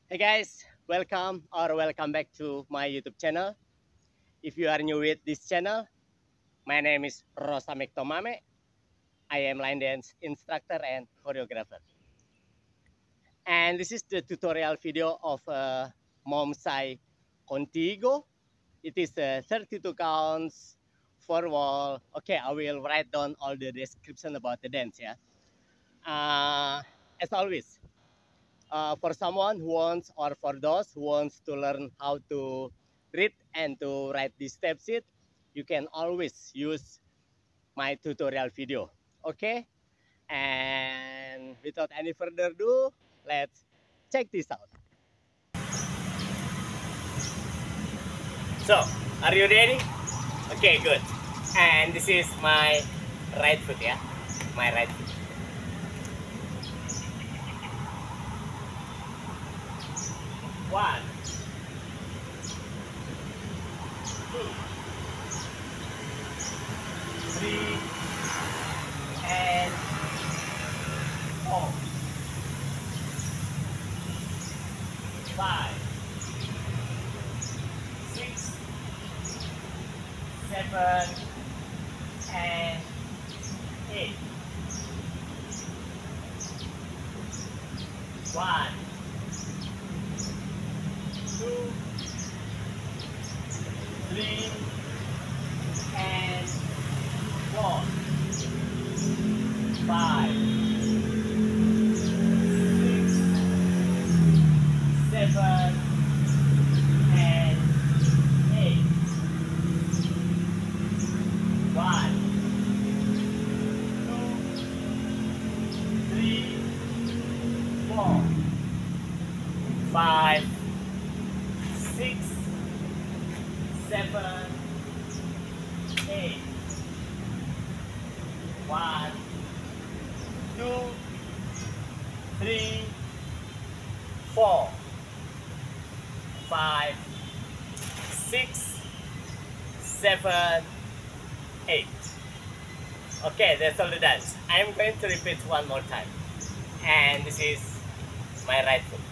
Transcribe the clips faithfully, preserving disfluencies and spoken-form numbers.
Hey guys, welcome or welcome back to my YouTube channel. If you are new with this channel, my name is Rosamek Tomame. I am line dance instructor and choreographer. And this is the tutorial video of uh, Momsai Contigo. It is uh, thirty-two counts, four wall. Okay, I will write down all the description about the dance, yeah. Uh, as always, uh, for someone who wants or for those who wants to learn how to read and to write the step sheet, you can always use my tutorial video. Okay, and without any further ado, let's check this out. So, are you ready? Okay, good. And this is my right foot, yeah, my right foot. One, two, three, and four, five, six, seven, and eight. One, two, three, and four, five, six, seven, and eight. One, two, three, four, five, six, seven, eight. One, two, three, four, five, six, seven, eight. Okay, that's all the dance. I'm going to repeat one more time. And this is my right foot.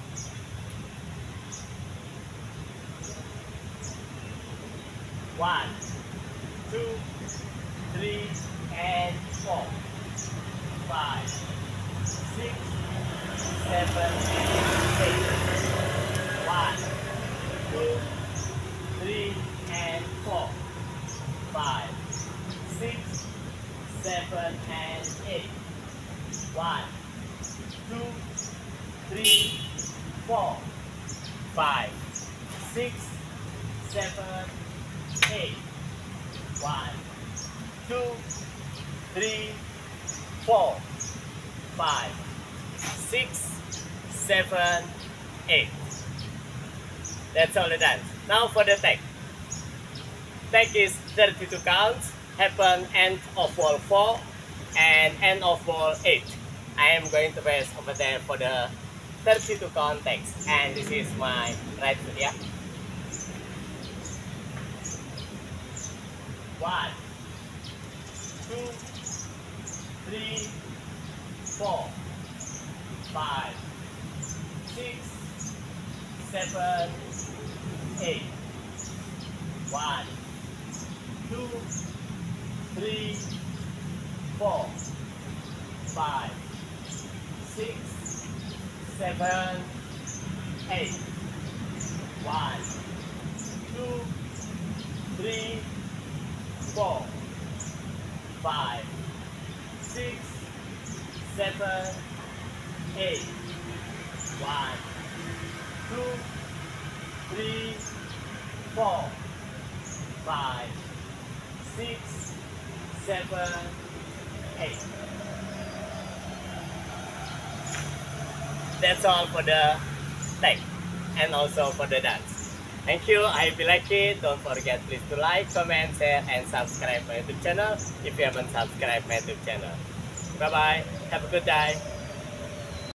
One, two, three, and four, five, six, seven, eight. One, two, three, and four, five, six, seven, and eight. One, two, three, four, five, six, seven, eight. One, two, three, four, five, six, seven, eight. That's all the dance. Now for the tag. Tag is thirty-two counts, happen end of wall four and end of wall eight. I am going to pass over there for the thirty-two count tags. And this is my right foot, yeah. One, two, three, four, five, six, seven, eight. One, two, three, four, five, six, seven, eight. One, two, three, four, five, six, seven, eight. One, two, three, four, five, six, seven, eight. That's all for the tag and also for the dance. Thank you. I hope you like it. Don't forget please to like, comment, share, and subscribe my YouTube channel if you haven't subscribed my YouTube channel. Bye bye. Have a good day.